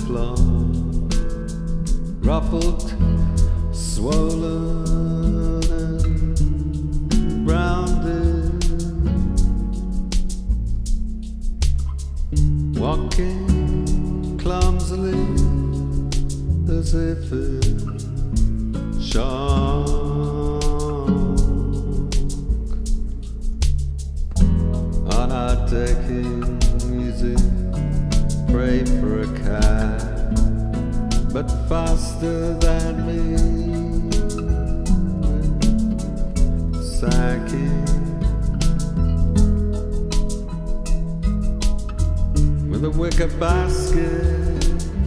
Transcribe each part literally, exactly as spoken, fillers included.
floor, ruffled, swollen and grounded, walking clumsily as if it shock, on our taking easy, pray for a cat, but faster than me, sacking with a wicker basket,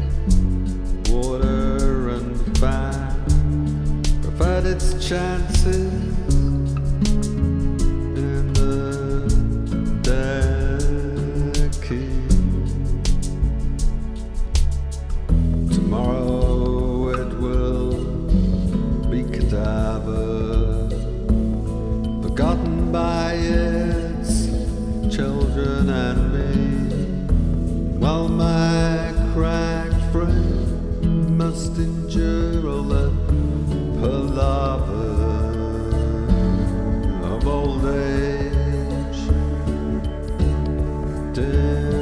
water and fat, preferred its chances in the decking. Tomorrow it will be cadaver, forgotten by its children and me, while my cracked frame must endure all the palaver of old age.